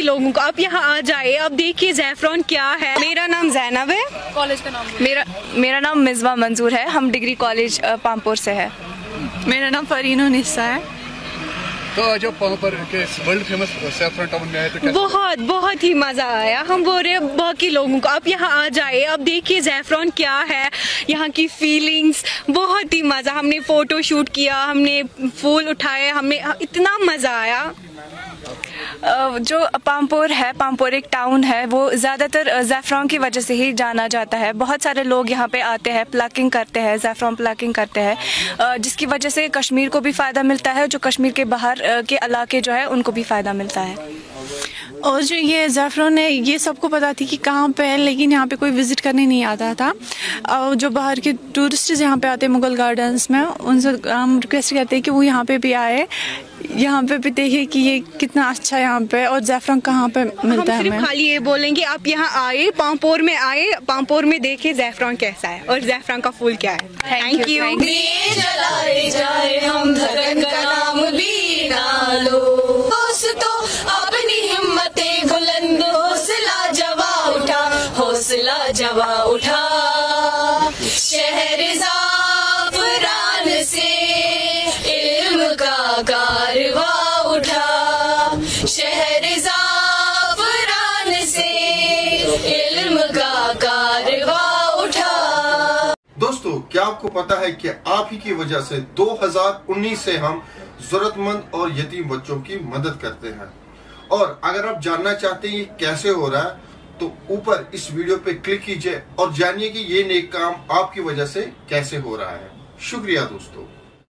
लोगों को, आप यहाँ आ जाए, आप देखिए ज़ैफ़रान क्या है। मेरा नाम ज़ैनब है। कॉलेज का नाम? मेरा नाम मिज़वा मंजूर है। हम डिग्री कॉलेज पामपुर से है। मेरा नाम फरीनो निस्सा है। तो जो पामपुर के वर्ल्ड फेमस ज़ैफ़रान टाउन में आए तो बहुत ही मज़ा आया। हम बोल रहे हैं बाकी लोगों को, आप यहाँ आ जाए, आप देखिए ज़ैफ़रान क्या है, यहाँ की फीलिंग्स, बहुत ही मज़ा। हमने फ़ोटो शूट किया, हमने फूल उठाए, हमें इतना मज़ा आया। जो पामपुर है, पामपुर एक टाउन है, वो ज़्यादातर ज़ैफ़रान की वजह से ही जाना जाता है। बहुत सारे लोग यहाँ पे आते हैं, प्लकिंग करते हैं, ज़ैफ़रान प्लकिंग करते हैं, जिसकी वजह से कश्मीर को भी फ़ायदा मिलता है, जो कश्मीर के बाहर के इलाके जो है उनको भी फ़ायदा मिलता है। और जो ये ज़ैफ़रान है, ये सबको पता थी कि कहाँ पे है, लेकिन यहाँ पे कोई विज़िट करने नहीं आता था। और जो बाहर के टूरिस्ट यहाँ पे आते हैं मुगल गार्डन्स में, उनसे हम रिक्वेस्ट करते हैं कि वो यहाँ पे भी आए, यहाँ पे भी देखे कि ये कितना अच्छा यहाँ पे, और ज़ैफ़रान कहाँ पे मिलता है। हम सिर्फ खाली ये बोलेंगे, आप यहाँ आए, पामपुर में आए, पामपुर में देखे ज़ैफ़रान कैसा है और ज़ैफ़रान का फूल क्या है। Thank you. हौसला जवा उठा शहर ज़ाफ़रान से इल्म का कारवा उठा, शहर ज़ाफ़रान से इल्म का कारवा उठा। दोस्तों, क्या आपको पता है कि आप ही की वजह से 2019 से हम जरूरतमंद और यतीम बच्चों की मदद करते हैं। और अगर आप जानना चाहते हैं ये कैसे हो रहा है तो ऊपर इस वीडियो पे क्लिक कीजिए और जानिए कि ये नेक काम आपकी वजह से कैसे हो रहा है। शुक्रिया दोस्तों।